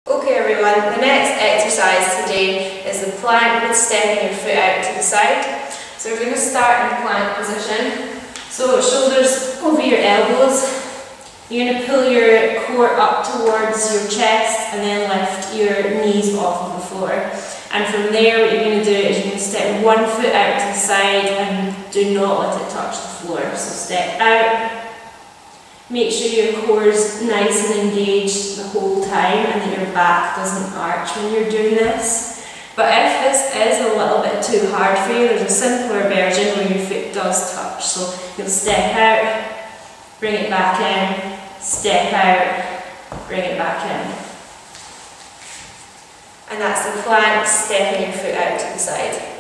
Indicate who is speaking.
Speaker 1: Okay everyone, the next exercise today is the plank with stepping your foot out to the side. So we're going to start in the plank position. So shoulders over your elbows. You're going to pull your core up towards your chest and then lift your knees off of the floor. And from there what you're going to do is you're going to step one foot out to the side and do not let it touch the floor. So step out. Make sure your core is nice and engaged the whole time and that your back doesn't arch when you're doing this. But if this is a little bit too hard for you, there's a simpler version where your foot does touch. So you'll step out, bring it back in, step out, bring it back in. And that's the plank, stepping your foot out to the side.